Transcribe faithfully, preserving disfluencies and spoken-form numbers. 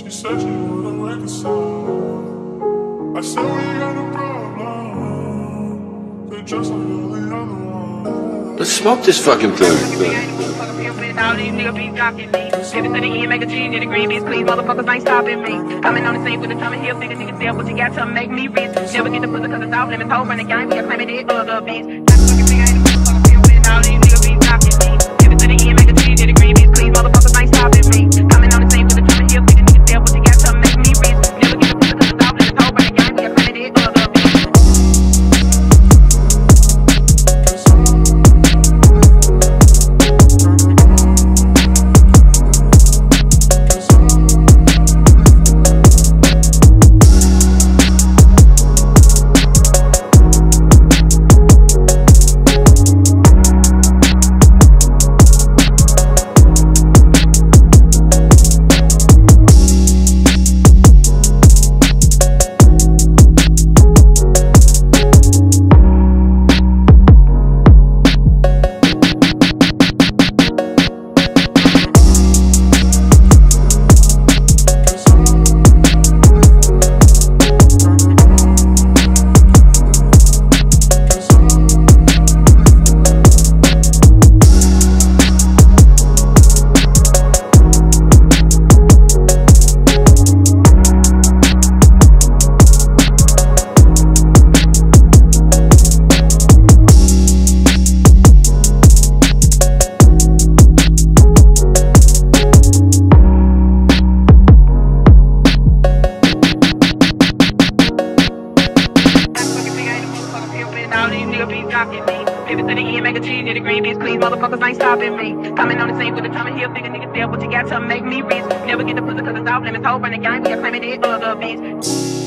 She said she wanna reconcile. I said we got a problem. They're just like all the other ones. Let's smoke this fucking thing. All these niggas be blocking me. Pivot to the end, make a cheese, get the green beans, please. Motherfuckers ain't stopping me. Coming on the scene with the Tommy Hill, niggas, niggas tell what you got to make me rich. Never get the pussy cause it's off limits. Whole run the game, we are claiming it other bitch. All these niggas be blocking me. Pivot to the end, make a cheese, get the green beans, please. Motherfuckers ain't stopping me. Coming on the scene with the Tommy Hill, niggas, niggas tell what you got to make me rich. Never get the pussy cause it's off limits. Whole run the game, we are claiming it other bitch. Motherfuckers ain't stopping me. Coming on the scene with the Tommy Hill, nigga, niggas tell what you got to make me rich. Never get the pussy cause it's off limits. Whole run the game, we are claiming it other bitch.